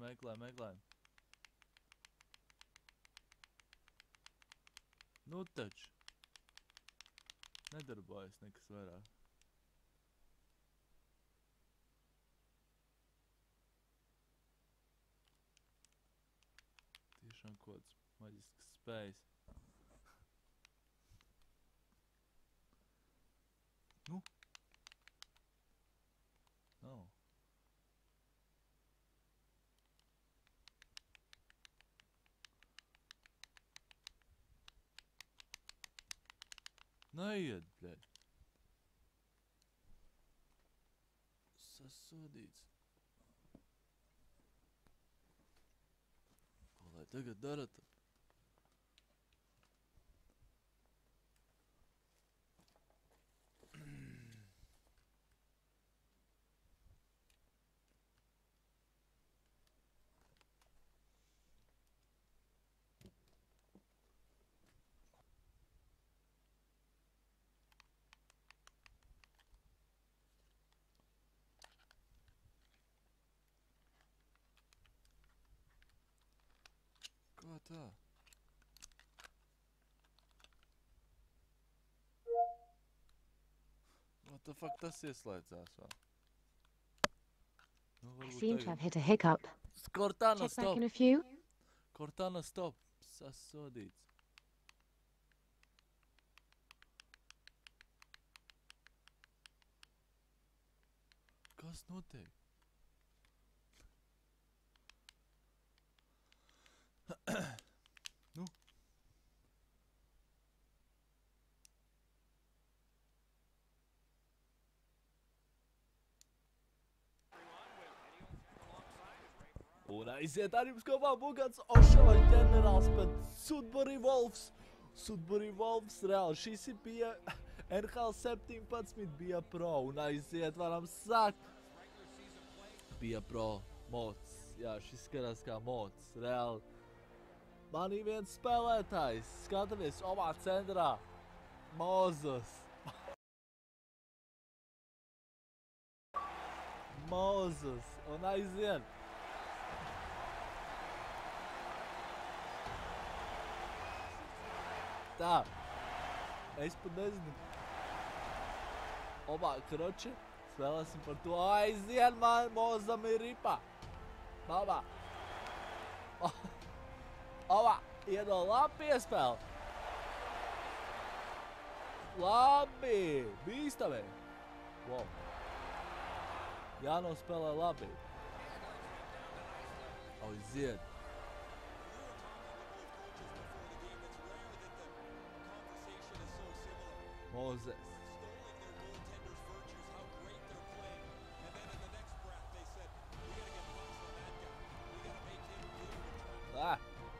meklējam. Nu taču. Nedarbojas nekas vairāk. Tiešām kods maģisks spējas. Nu? Nav. Neiet, bļaļ. Sasodīts. Ko lai tagad dara tad? Kā tā? What the fuck, tas ieslēdzās vēl? Nu, I seem to have hit a hiccup. Cortana, Check back stop! in a few. Cortana, stop! Sasodīts. Kas notiek? Nu? Un aiziet ar jums kopā Bugats Ošava ģenerāls pēc Sudbury Wolves. Sudbury Wolves reāli. Šis bija NHL 17, bija pro. Un aiziet varam sākt. Bija pro mods. Jā, šis skatās kā mods. Reāli. Manī viens spēlētājs. Skatāmies ovā centrā. Mozes. Mozes. Un aiziet. Tā. Es pat nezinu. Obā, kroči. Spēlēsim par to. Aiziet, man Mozam ir ripā. Babā. Obā, iedo labi piespēli. Labi. Bīstami. Wow. Jānospēlē labi. Aiziet. Moses. Ah.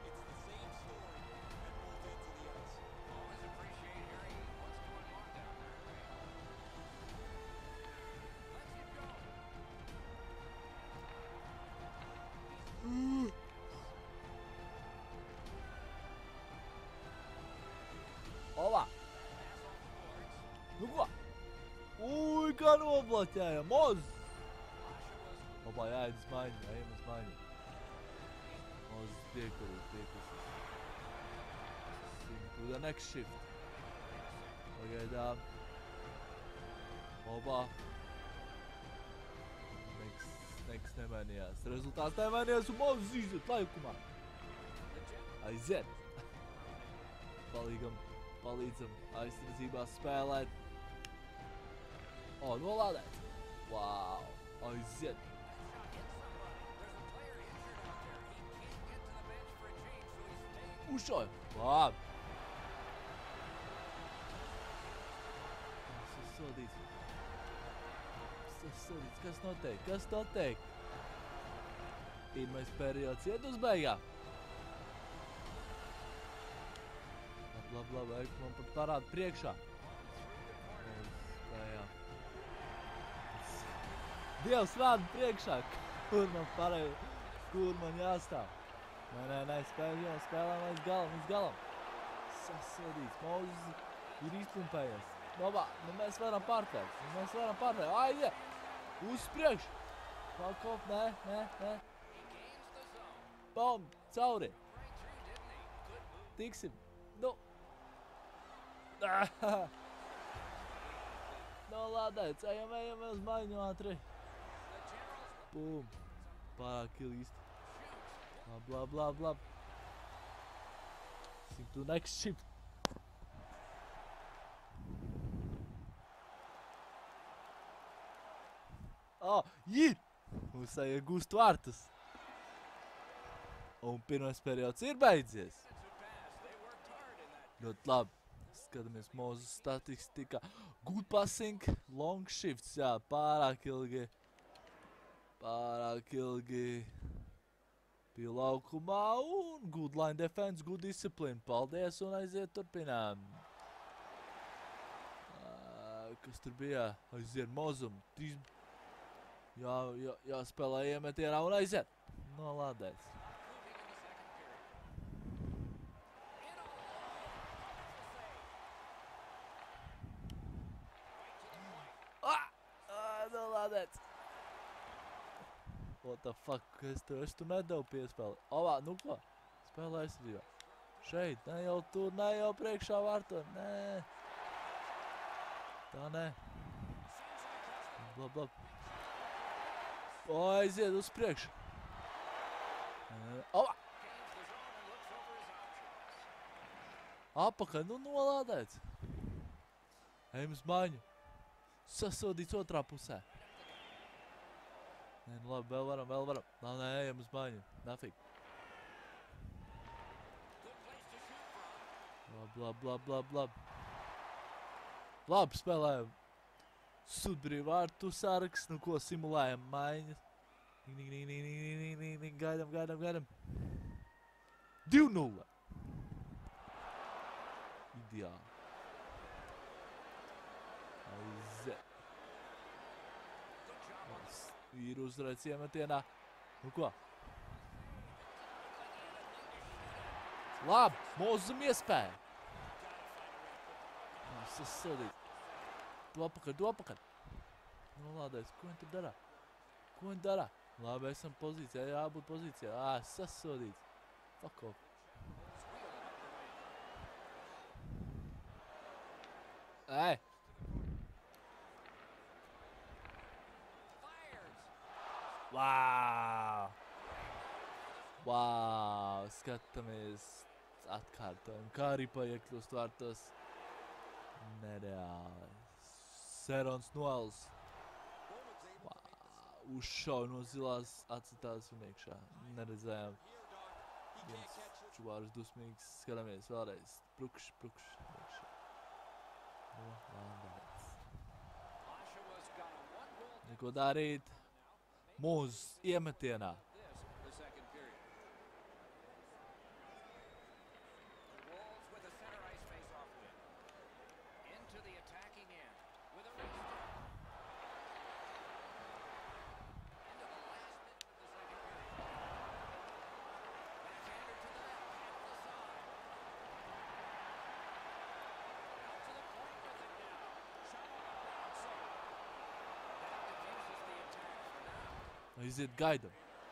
Olá. Nu ko? Ui, kā nobloķēja. Moz! Opā, jāiet uz maiņu, ejam uz maiņu. Moz piekurīs. To the next shift. Pagaidām. Opā. Next nemainījās. Rezultāts nemainījās un Moz iziet laikumā. Aiziet. Palīdzam aizsardzībā spēlēt. O, nolādēt. Wow. Aiziet. Ušoja. Labi. Sasodīts. Kas notiek? Pirmais periods iet uz beigām. Labi, ej, man pat parāda priekšā. Dievs rāda priekšā, kur man jāstāv. Nē, spēlēm līdz galam. Sasodīts, Mozes ir izpumpējies. Labā, nu mēs varam pārtvērt. Aiziet, uz priekšu. Pakop, nē. Bum! Cauri! Tiksim! Nu! Nolādēts! Ejam uz maiņu ātri! Bum! Pārāk ilgi. Labi. Think to next shift. Ir! Mums iegūst vārtus. Un pirmais periods ir beidzies. Ļoti labi. Skatāmies mūsu statistikā. Good passing, long shifts. Jā, pārāk ilgi. Bija laukumā un good line defense, good discipline. Paldies un aiziet turpinām. Kas tur bija? Aiziet mozumu. Jāspēlē iemetienā un aiziet. Nolādēts. Nolādēts. What the fuck? Es tu nedevu piespēli. Nu ko? Spēlē aizsardzībā. Šeit, ne jau tur, ne jau priekšā vārto. Nē. Tā nē. Blab. Aiziet uz priekšu. Apakaļ, nolādēts. Ejam uz maiņu. Sasodīts otrā pusē. Nē, labi, vēl varam. Nē, ejam uz maiņu. Nafik. Labi. Labi, spēlējam. Sudbrī vārtu sargs, nu ko, simulējam maiņas. Gaidam. 2-0. Ideāli. Aiziet. Ir uzvarēts iemetienā. Nu ko? Labi, mūzum iespēja. Sasodīt. Tu apakaļ. Nolādēs, ko viņi tur darā? Labi, esam pozīcijā, jābūt pozīcijā. Sasodīts. Fuck off. Wow, skatāmies atkārtojumu, kā arī paiekļūst vārtos. Nereāli. Serons Noels. Uzšauj no zilās, atcitās un iekšā. Neredzējām. Viens čuvārs dusmīgs. Skatāmies vēlreiz. Prukš. Iekšā. Nolādēts. Neko darīt. Mūs iemetienā. Aiziet, gaidam.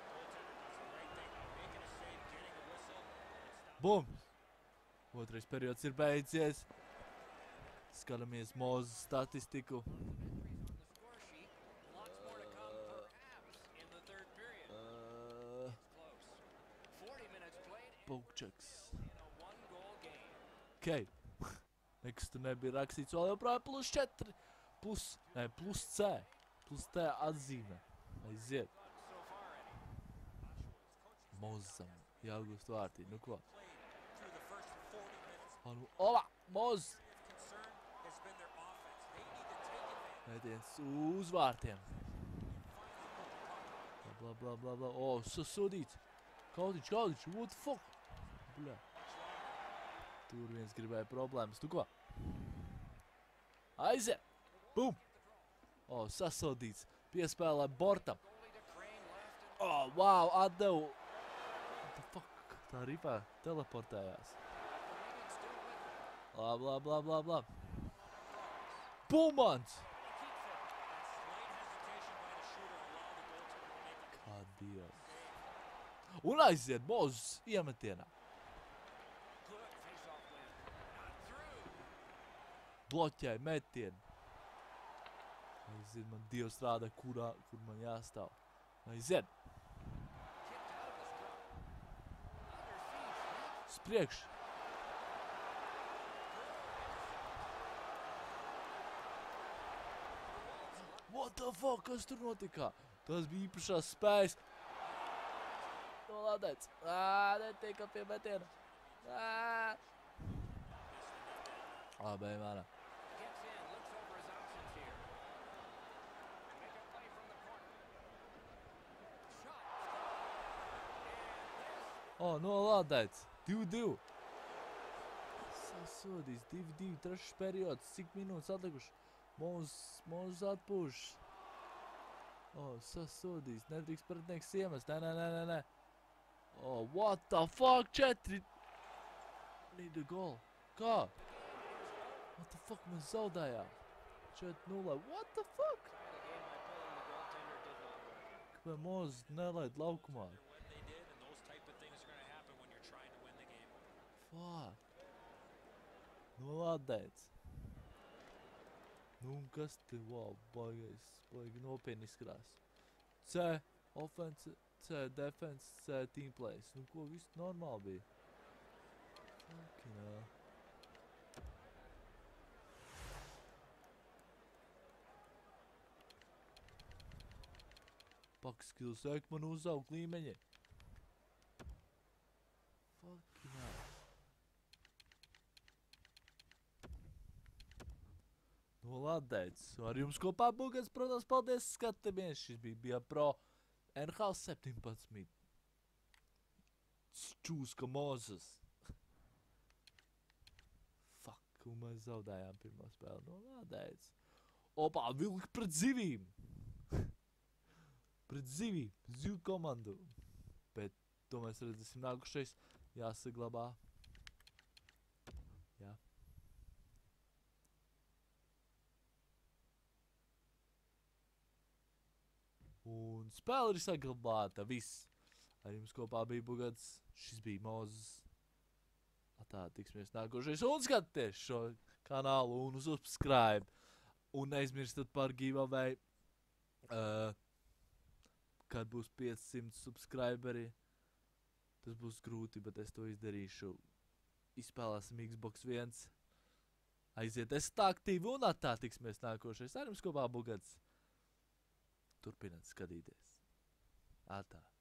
Bum! Otrais periods ir beidzies. Skatāmies mūsu statistiku. Pukčaks. Ok. Nekas tur nebija rakstīts. Vēl joprojām +4. Plus C. Plus T atzīme. Aiziet. Mozam. Jāgūst vārtī. Nu ko? Moz! Mētiens uz vārtiem. Bla. Sasodīts. Kaudiņš. What the fuck? Bļā. Tur viens gribēja problēmas. Nu ko? Aiziet. Bum! Sasodīts. Piespēlē Bortam. Wow, atdevu. What the fuck? Tā ripā teleportējās. Bla. Bumans! Kā Dievs. Un aiziet Mozes iemetienā. Bloķēja metienu. Aiziet, man Dievs rāda, kur man jāstāv. Aiziet. Spriekš. What the fuck, kas tur notika? Tas bija īpašās spējas. Nolādēts. Netika pie metiena. Labi, mārā. Nolādēts. 2-2. Sasodīs. 2-2. Trešais periods. Cik minūtes atlikuši? Mūs atpūš. Sasodīs. Nedrīkst pretinieks iemest. Nē. What the fuck? 4. Need a goal. Kā? What the fuck? Mēs zaudējām. 4-0. What the fuck? Kāpēc Mūs nelaid laukumā? Fuck. Nolādēts. Un kas te, wow, baigi nopietni izskatās. C, offense, C, defense, C, team plays. Ko, viss normāli bija. Fucking hell. Pak skills, man uzaug līmeņi. Fucking hell. Nolādēts. Ar jums kopā Bugats, protams, paldies, skatāmies. Šis bija pro NHL 17. Čūska Mozes. Fuck, un mēs zaudējām pirmā spēli. Nolādēts. Opā, vilki pret zivīm. Pret zivīm. Zivu komandu. Bet to mēs redzēsim nākušais. Jāsaglabā. Jā. Un spēle ir saglabāta. Viss. Ar jums kopā bija Bugats. Šis bija Mozes. Tā, tiksimies nākošais. Un skatieties šo kanālu un subscribe. Un neizmirstat par giveaway. Kad būs 500 subscriberi. Tas būs grūti, bet es to izdarīšu. Izspēlēsim Xbox 1. Aiziet, esat aktīvi un tā tiksimies nākošais. Ar jums kopā Bugats. Turpināt skatīties. Atā.